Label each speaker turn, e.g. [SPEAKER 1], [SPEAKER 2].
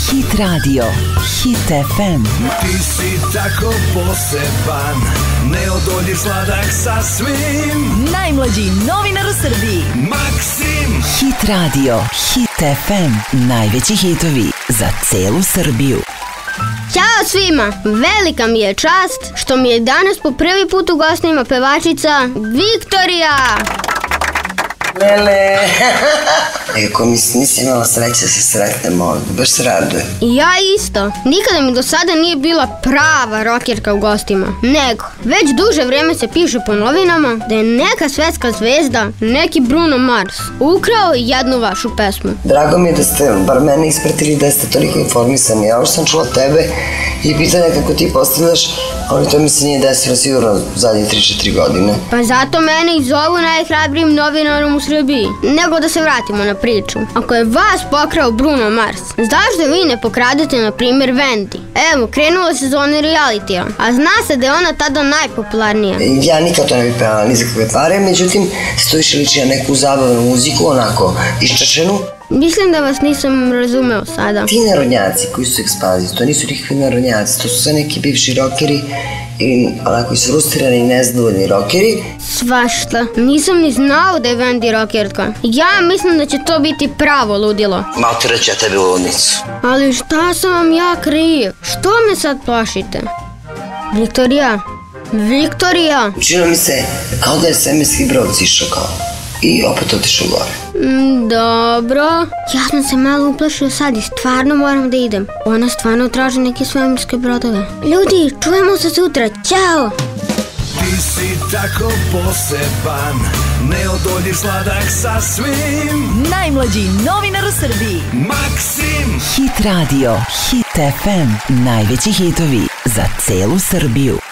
[SPEAKER 1] Hit radio, Hit FM.
[SPEAKER 2] Ti si tako poseban, neodoljiv sladak sasvim.
[SPEAKER 1] Najmlađi novinar u Srbiji.
[SPEAKER 2] Maksim.
[SPEAKER 1] Hit radio, Hit FM. Najveći hitovi za celu Srbiju.
[SPEAKER 3] Ćao svima, velika mi je čast što mi je danas po prvi put u gostima pevačica Viktorija.
[SPEAKER 4] Lele, nekako nisam imala sreće da se sretnemo ovdje, baš se radujem.
[SPEAKER 3] I ja isto, nikada mi do sada nije bila prava rokerka u gostima, nego već duže vrijeme se piše po novinama da je neka svetska zvezda, neki Bruno Mars, ukrao jednu vašu pesmu.
[SPEAKER 4] Drago mi je da ste bar mene ispratili, da ste toliko informisani. Ja još sam čula tebe i pitanje kako ti postavljaš, ali to mi se nije desilo sigurno zadnje 3-4 godine.
[SPEAKER 3] Pa zato mene i zovu najhrabrijim novinarom u Srbiji. Nego da se vratimo na priču. Ako je vas pokrao Bruno Mars, zašto vi ne pokradete na primjer Wendy? Evo, krenula sezona realitija, a zna se da je ona tada najpopularnija.
[SPEAKER 4] Ja nikad to ne bih pevala ni za kakve pare, međutim, se to više liči na neku zabavnu muziku, onako iščačenu.
[SPEAKER 3] Mislim da vas nisam razumeo sada.
[SPEAKER 4] Ti narodnjaci koji su ekspanziji, to nisu nikakvi narodnjaci, to su sve neki bivši rokeri ili onako isfrustirani i nezadovoljni rokeri.
[SPEAKER 3] Svašta. Nisam ni znao da je Wendy rokerka. Ja mislim da će to biti pravo ludilo.
[SPEAKER 4] Maltreću ja tebe u ludnicu.
[SPEAKER 3] Ali šta sam vam ja kriv? Što me sad plašite? Viktorija? Viktorija?
[SPEAKER 4] Učinilo mi se kao da je svemirski brod sišao kao i opet otišao gore.
[SPEAKER 3] Dobro. Ja sam se malo uplašio sad i stvarno moram da idem. Ona stvarno traži neke svemirske brodove. Ljudi, čujemo se sutra. Ćao!
[SPEAKER 2] Ti si tako poseban, neodoljiv sladak sasvim.
[SPEAKER 1] Najmlađi novinar u Srbiji.
[SPEAKER 2] Maksim.
[SPEAKER 1] Hit radio, Hit FM. Najveći hitovi za celu Srbiju.